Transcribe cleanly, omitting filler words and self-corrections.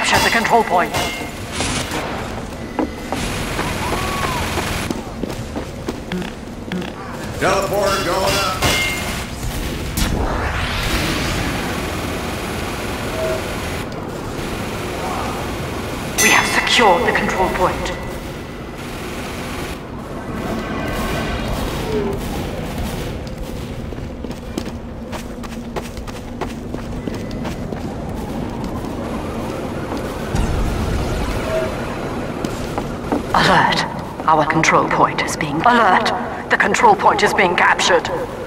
captured the control point. Teleport going up. We have secured the control point. Alert! Our control point is being... Alert! The control point is being captured.